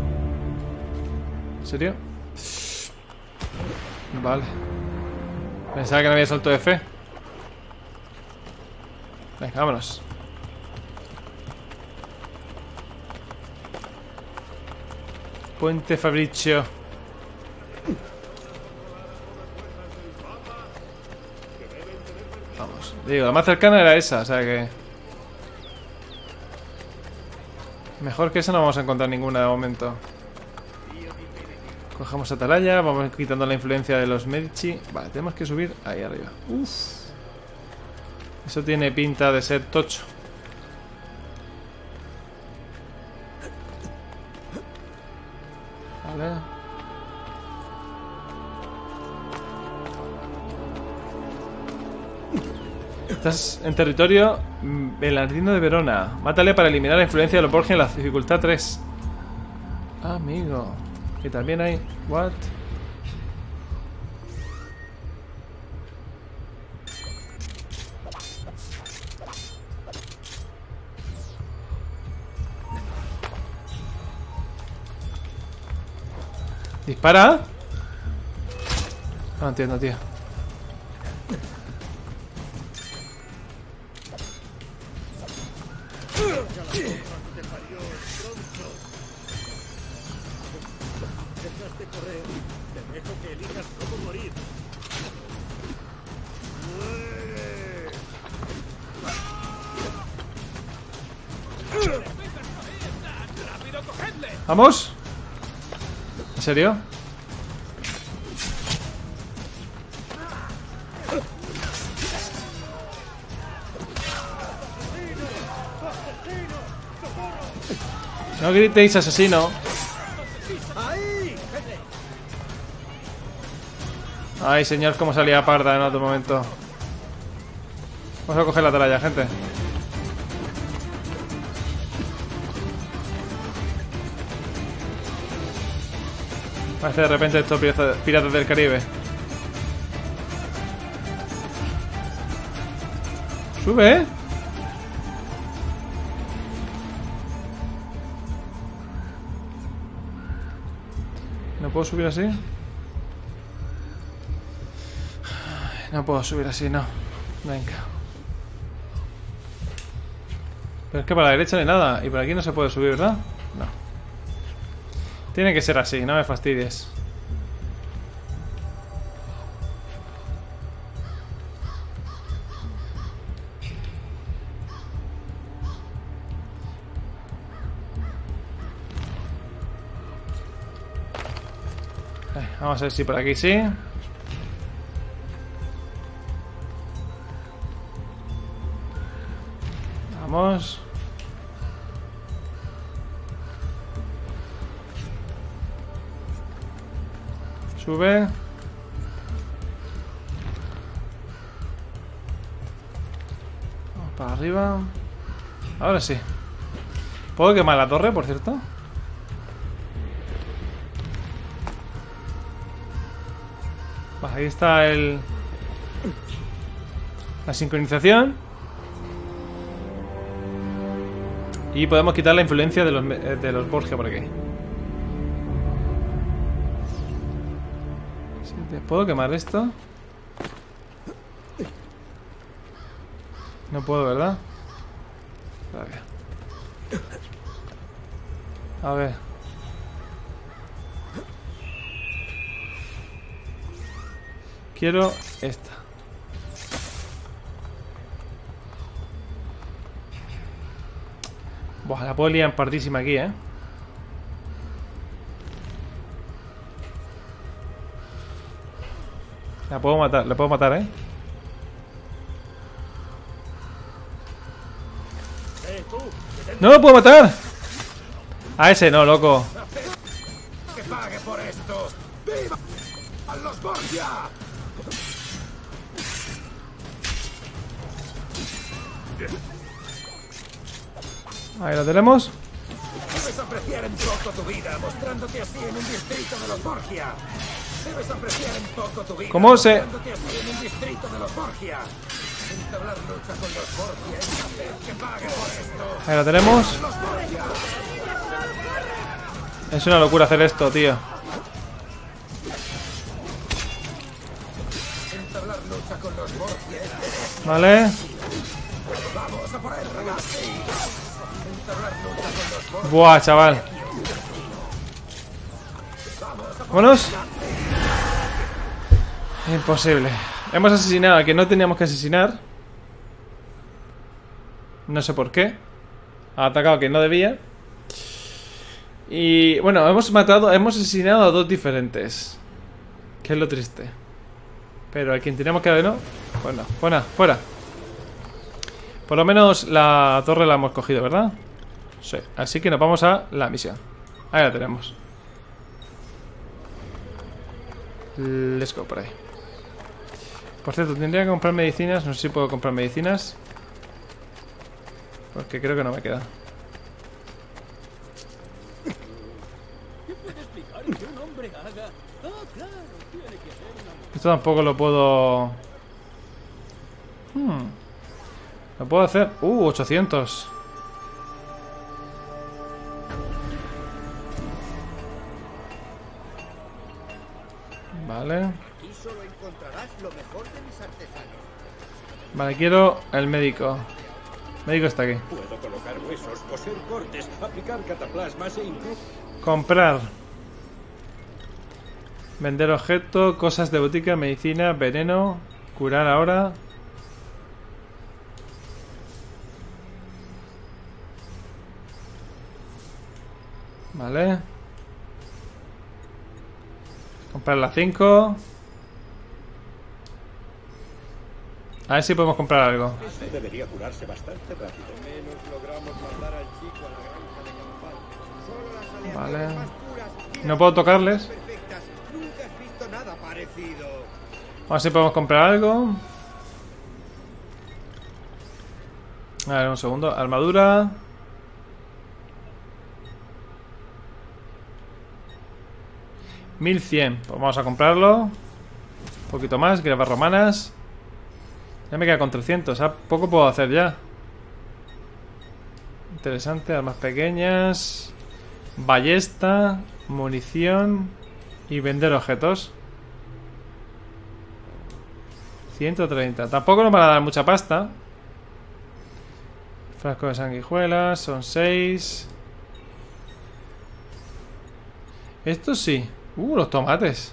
S1: ¿En serio? Vale. Pensaba que no había salto de fe. Venga, vámonos. Puente Fabricio. Vamos. Digo, la más cercana era esa, o sea que... Mejor que esa no vamos a encontrar ninguna de momento. Cogemos atalaya, vamos quitando la influencia de los Medici. Vale, tenemos que subir ahí arriba. Uf. Eso tiene pinta de ser tocho. Vale. Estás en territorio Belardino de Verona. Mátale para eliminar la influencia de los Borgia en la dificultad tres. Amigo. Que también hay... What? ¿Dispara? No entiendo, tío. ¿Vamos? ¿En serio? No gritéis, asesino. Ay, señor, cómo salía parda en otro momento. Vamos a coger la atalaya, gente. Parece de repente estos piratas, piratas del Caribe. Sube, ¿eh? ¿No puedo subir así? No puedo subir así, no. Venga. Pero es que para la derecha no hay nada. Y por aquí no se puede subir, ¿verdad? No. Tiene que ser así, no me fastidies. Vamos a ver si por aquí sí. Vamos. Sube. Vamos para arriba. Ahora sí. ¿Puedo quemar la torre, por cierto? Vale, ahí está el... la sincronización. Y podemos quitar la influencia de los, de los Borgia por aquí. ¿Puedo quemar esto? No puedo, ¿verdad? A ver. A ver. Quiero esta. Buah, la puedo liar en partísima aquí, ¿eh? La puedo matar, la puedo matar, ¿eh? ¡No lo puedo matar! A ese no, loco.
S6: ¡Que pague por esto! ¡Viva a los Borgia!
S1: Ahí lo tenemos.
S6: Debes apreciar en poco tu vida, mostrándote así en un distrito de los Borgia. Debes apreciar en poco tu vida,
S1: ¿Cómo se...?
S6: mostrándote así en un distrito de los Borgia. Entablar lucha con los Borgia y hacer que pague por esto.
S1: Ahí lo tenemos. Es una locura hacer esto, tío.
S6: Entablar lucha con los Borgia.
S1: Vale.
S6: Vamos a por él, ragazzi. Entablar lucha con los Borgia.
S1: Buah, chaval. Vámonos. Imposible. Hemos asesinado a quien no teníamos que asesinar. No sé por qué. Ha atacado a quien no debía. Y bueno, hemos matado, hemos asesinado a dos diferentes. Que es lo triste. Pero a quien teníamos que... no. Bueno, fuera, fuera. Por lo menos la torre la hemos cogido, ¿verdad? Sí, así que nos vamos a la misión. Ahí la tenemos. Let's go por ahí. Por cierto, tendría que comprar medicinas. No sé si puedo comprar medicinas, porque creo que no me queda. Esto tampoco lo puedo... Hmm. Lo puedo hacer... Uh, ochocientos. Vale.
S6: Aquí solo encontrarás lo mejor de mis artesanos.
S1: Vale, quiero el médico. El médico está aquí.
S4: Puedo colocar huesos, coser cortes, aplicar cataplasmas e incluso...
S1: Comprar. Vender objeto, cosas de botica, medicina, veneno, curar ahora. Vale. Comprar las cinco. A ver si podemos comprar algo.
S4: Eso debería curarse bastante rápido.
S5: Menos logramos mandar al chico a la granja de campal.
S1: Vale. No puedo tocarles.
S5: Nunca has visto nada parecido.
S1: A ver si podemos comprar algo. A ver, un segundo. Armadura. mil cien. Pues vamos a comprarlo. Un poquito más. Gravas romanas. Ya me queda con trescientos. ¿Ah? Poco puedo hacer ya. Interesante. Armas pequeñas. Ballesta. Munición. Y vender objetos. ciento treinta. Tampoco nos van a dar mucha pasta. Frasco de sanguijuelas. Son seis. Esto sí. Uh, los tomates.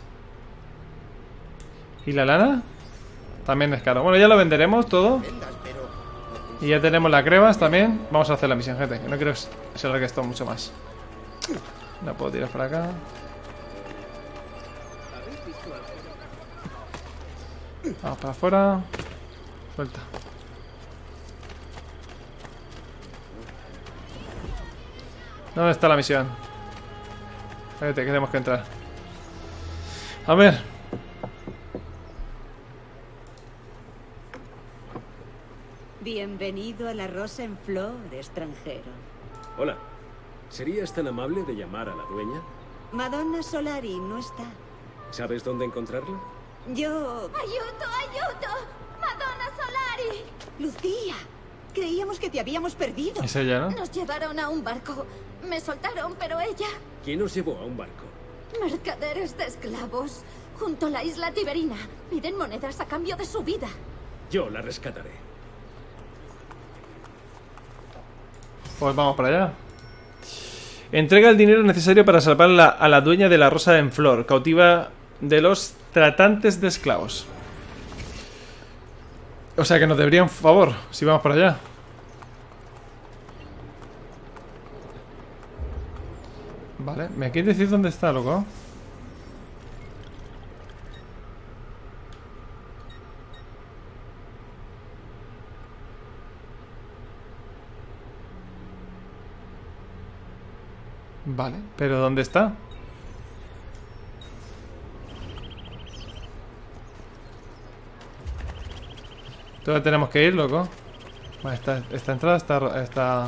S1: ¿Y la lana? También es caro. Bueno, ya lo venderemos todo. Y ya tenemos las crevas también. Vamos a hacer la misión, gente. Que no quiero que se alargue esto mucho más. La puedo tirar para acá. Vamos para afuera. Suelta. ¿Dónde está la misión? Espérate, que tenemos que entrar. A ver.
S9: Bienvenido a la Rosa en Flor, extranjero.
S4: Hola. ¿Serías tan amable de llamar a la dueña?
S9: Madonna Solari no está.
S4: ¿Sabes dónde encontrarla?
S9: Yo...
S10: ¡Ayuto, ayuto! ¡Madonna Solari!
S9: Lucía, creíamos que te habíamos perdido.
S1: Es ella, ¿no?
S10: Nos llevaron a un barco. Me soltaron, pero ella...
S4: ¿Quién os llevó a un barco?
S10: Mercaderes de esclavos. Junto a la isla Tiberina. Piden monedas a cambio de su vida.
S4: Yo la rescataré.
S1: Pues vamos para allá. Entrega el dinero necesario para salvar la, a la dueña de la Rosa en Flor, cautiva de los tratantes de esclavos. O sea que nos deberían favor si vamos para allá. Vale, ¿me quieres decir dónde está, loco? Vale, pero ¿dónde está? ¿Dónde tenemos que ir, loco? Vale, esta, esta entrada está... está...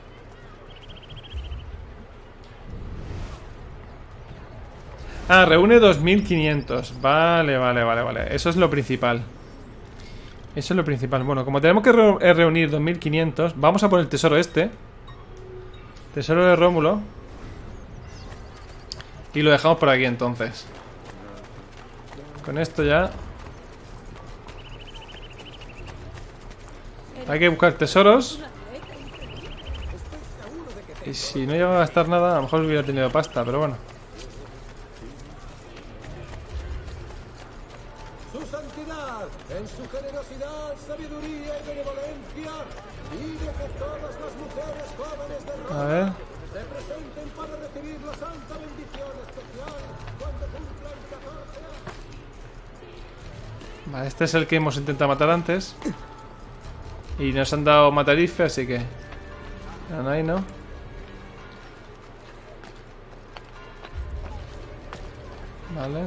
S1: Ah, reúne dos mil quinientos. Vale, vale, vale, vale. Eso es lo principal. Eso es lo principal. Bueno, como tenemos que re reunir dos mil quinientos, vamos a por el tesoro este. Tesoro de Rómulo. Y lo dejamos por aquí entonces. Con esto ya. Hay que buscar tesoros. Y si no lleva a gastar nada, a lo mejor hubiera tenido pasta, pero bueno.
S6: Su santidad, en su generosidad, sabiduría y benevolencia, pide que todas las mujeres jóvenes de Roma
S1: A ver.
S6: se presenten para recibir la santa bendición especial cuando cumplan catorce años.
S1: Vale, este es el que hemos intentado matar antes. Y nos han dado matarife, así que... No hay, ¿no? Vale.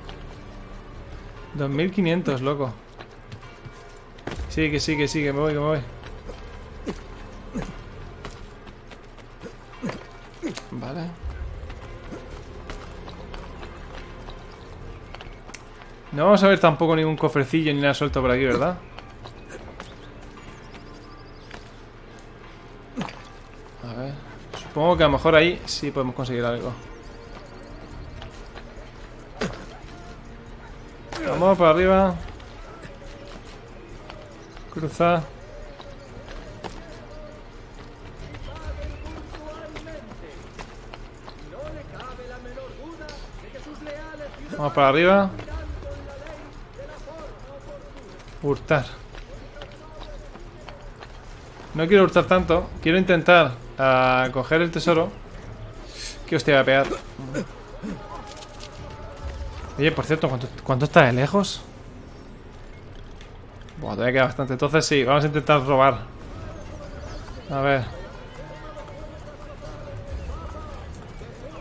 S1: dos mil quinientos, loco. Sí, que sí, que sí, que me voy, que me voy. Vale. No vamos a ver tampoco ningún cofrecillo ni nada suelto por aquí, ¿verdad? A ver. Supongo que a lo mejor ahí sí podemos conseguir algo. Vamos para arriba. Cruza. Vamos para arriba. Hurtar. No quiero hurtar tanto. Quiero intentar uh, coger el tesoro. Que hostia, voy a pegar. Oye, por cierto, ¿cuánto, cuánto está de lejos? Buah, todavía queda bastante. Entonces sí, vamos a intentar robar. A ver.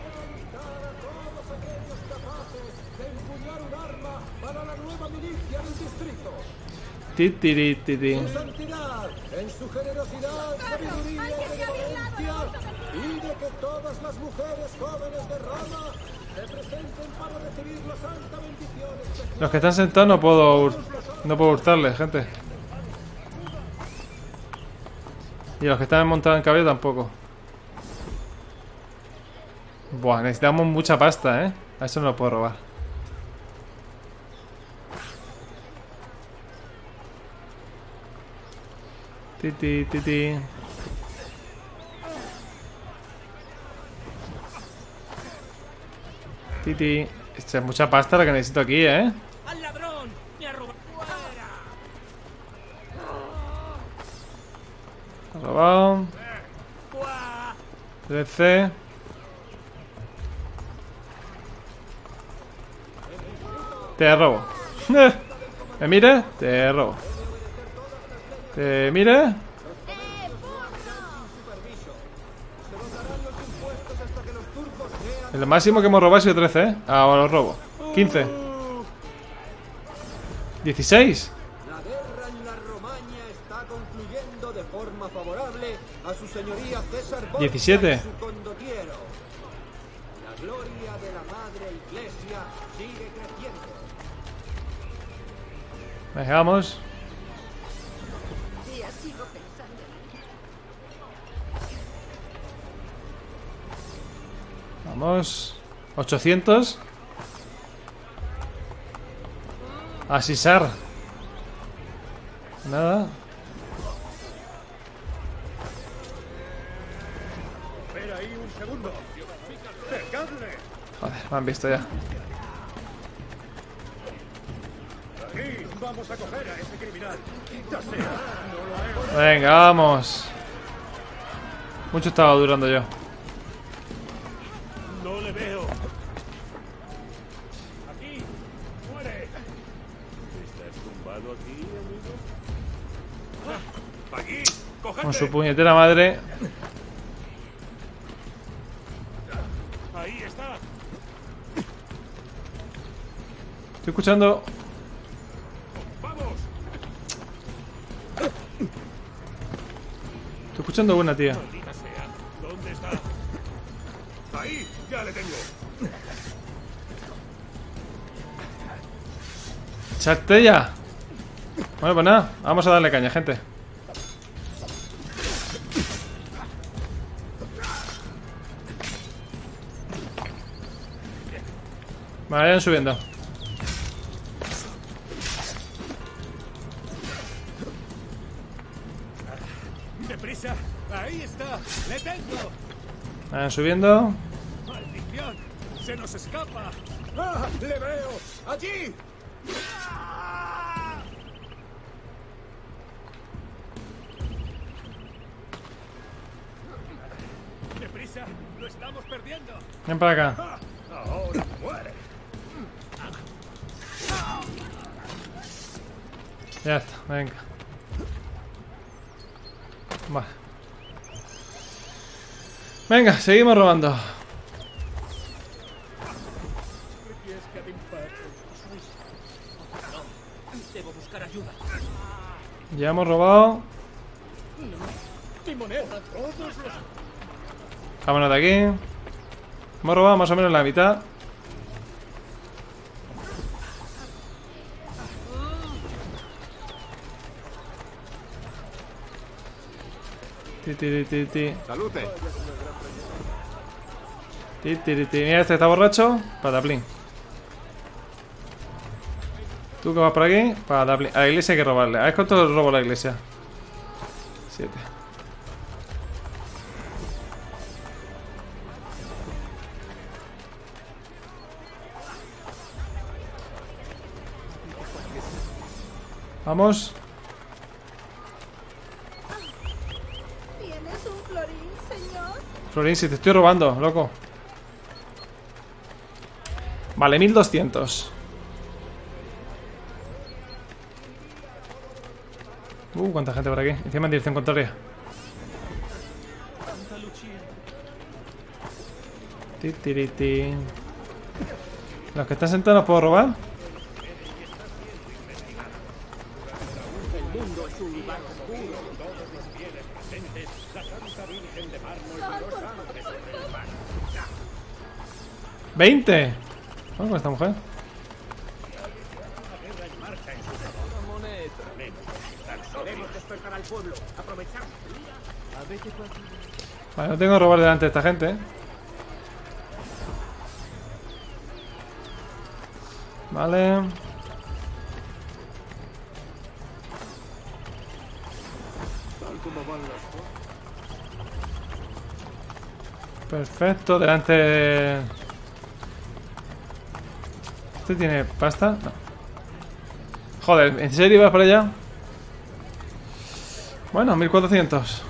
S6: milicia del distrito.
S1: Ti, tiri, tiri.
S6: Su santidad, en su generosidad, sabiduría y benevolencia, pide que todas las mujeres jóvenes de Roma se presenten para recibir la santa bendición especial.
S1: Los que están sentados no puedo hur- no puedo hurtarles, gente. Y los que están montados en caballo tampoco. Buah, necesitamos mucha pasta, ¿eh? A eso no lo puedo robar. Titi, titi. Titi. Esta es mucha pasta la que necesito aquí, ¿eh?
S2: ¡Al ladrón! ¡Me ha robado!
S1: Ha robado. trece. Te robo. ¿Me mire? Te robo. ¿Te mire? El máximo que hemos robado ha sido trece, ¿eh? Ahora lo robo. quince. dieciséis.
S5: La guerra en la Romaña está concluyendo de forma favorable a su señoría César Borgia
S1: diecisiete.
S5: y su condottiero. La gloria de la madre iglesia sigue creciendo.
S1: Venga, vamos.
S10: Tía, sigo pensando.
S1: Vamos. ochocientos. Asisar. Nada.
S2: Espera ahí un segundo. ¡Cercadle!
S1: Joder, me han visto ya.
S2: Aquí vamos a coger a ese criminal. Ya sea, no lo haremos.
S1: Venga, vamos. Mucho estaba durando yo.
S2: No le veo. Aquí, muere. ¿Estás tumbado aquí, amigo? Ah, aquí, cógete.
S1: Con su puñetera madre.
S2: Ahí está.
S1: Estoy escuchando.
S2: Vamos.
S1: Estoy escuchando una, tía.
S2: Maldita sea. ¿Dónde está? Ahí, ya le tengo.
S1: ¡Echate ya! Bueno, pues nada. Vamos a darle caña, gente. Vayan subiendo.
S2: Deprisa. Ahí está. Le tengo.
S1: Vayan subiendo.
S2: ¡Maldición! ¡Se nos escapa! ¡Ah! ¡Le veo! ¡Allí! ¡Ah! ¡Deprisa! ¡Lo estamos perdiendo!
S1: Ven para acá.
S2: ¡Ah! ¡Ahora muere!
S1: Ya está, venga. Vale. Venga, seguimos robando.
S2: Debo buscar ayuda.
S1: Ya hemos robado.
S2: ¡Mi moneda! ¡Todos los...
S1: Vámonos de aquí. Hemos robado más o menos la mitad. Ti, ti, ti, ti.
S5: Salute.
S1: Ti, ti, ti. Mira, este está borracho. Pataplín. Tú que vas por aquí. Pataplín. A la iglesia hay que robarle. A ver cuánto robo la iglesia. Siete. Vamos.
S10: ¿Tienes un florín, señor?
S1: Florín, si te estoy robando, loco. Vale, mil doscientos. Uh, cuánta gente por aquí. Encima en dirección contraria. Ti, ti, ti. Los que están sentados los puedo robar. veinte. Vamos con esta mujer. Vale, no tengo que robar delante de esta gente, ¿eh? Vale. Perfecto, delante. ¿Este tiene pasta? No. Joder, ¿en serio vas para allá? Bueno, mil cuatrocientos.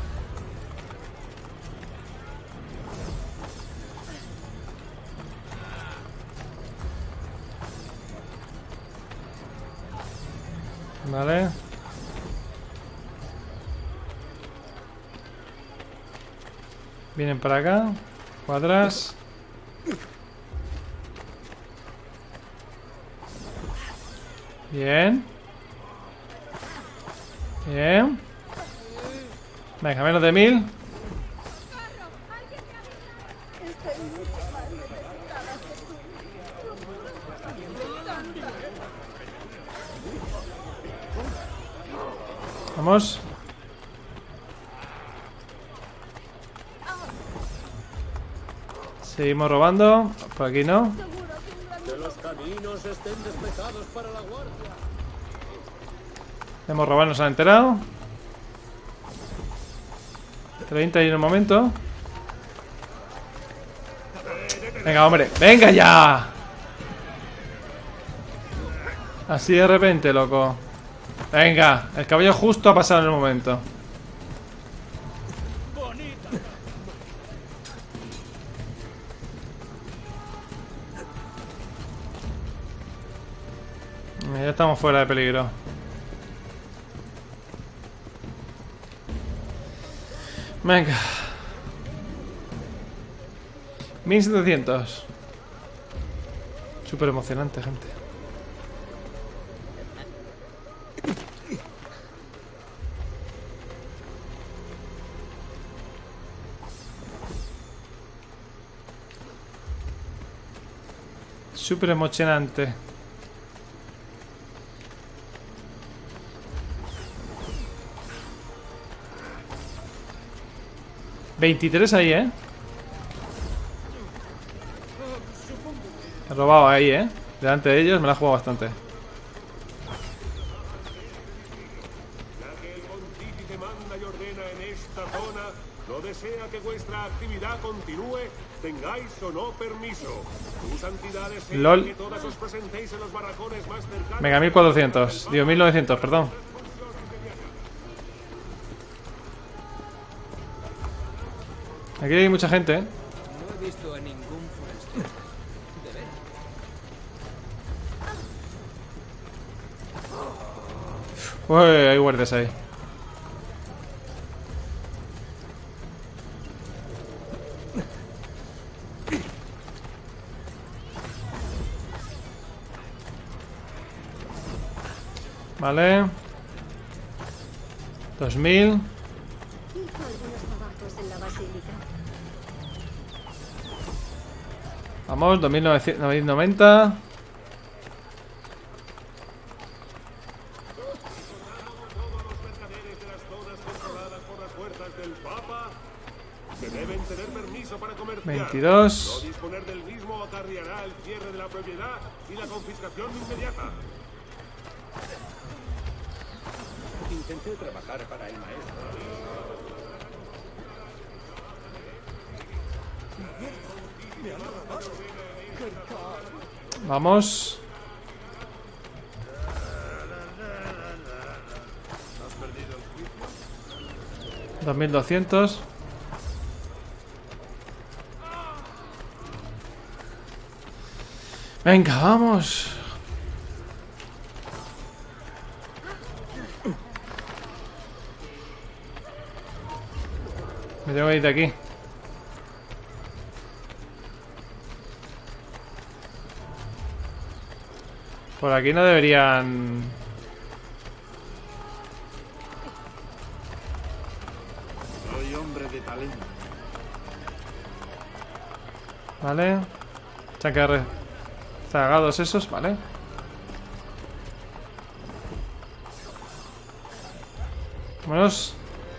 S1: Vale. Vienen para acá. Cuadras. Bien. Bien. Venga, menos de mil. Vamos. Seguimos robando. Por aquí no.
S5: Que los caminos estén despejados para la guardia.
S1: Hemos robado, nos han enterado. treinta y en un momento. Venga, hombre. ¡Venga ya! Así de repente, loco. Venga, el caballo justo ha pasado en el momento. Ya estamos fuera de peligro. Venga. mil setecientos. Súper emocionante, gente. Súper emocionante. veintitrés ahí, ¿eh? He robado ahí, ¿eh? Delante de ellos me la he jugado bastante.
S6: Ya que el pontífice manda y ordena en esta zona, no desea que vuestra actividad continúe, tengáis o no permiso. Tu santidad desea
S1: Lol.
S6: que todas os presentéis en los barracones más cercanos.
S1: Venga, mil cuatrocientos. Digo, mil novecientos, perdón. Aquí hay mucha gente, ¿eh?
S2: No he visto a ningún forastero. De veras.
S1: Uy, hay guardias ahí. Vale. Dos mil.
S10: Hizo algunos trabajos en la basílica.
S1: Vamos, dos mil noventa. veintidós.
S6: No disponer del mismo acarreará el cierre de la propiedad y la confiscación inmediata.
S4: Intenté trabajar para el maestro.
S1: Vamos. dos mil doscientos. Venga, vamos. Me tengo que ir de aquí. Por aquí no deberían...
S2: hombre de talento.
S1: Vale. Se han quedado rezagados esos, vale. Vámonos.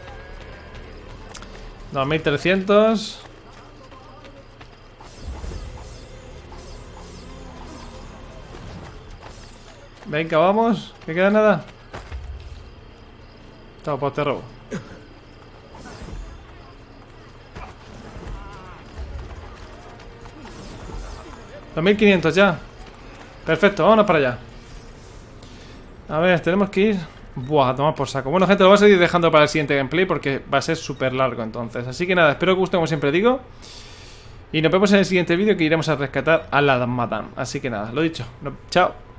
S1: dos mil trescientos. Venga, vamos. Que queda nada. Chao, pues te robo. dos mil quinientos ya. Perfecto, vámonos para allá. A ver, tenemos que ir. Buah, a tomar por saco. Bueno, gente, lo voy a seguir dejando para el siguiente gameplay porque va a ser súper largo entonces. Así que nada, espero que os guste como siempre digo. Y nos vemos en el siguiente vídeo que iremos a rescatar a la Madame. Así que nada, lo dicho. No, chao.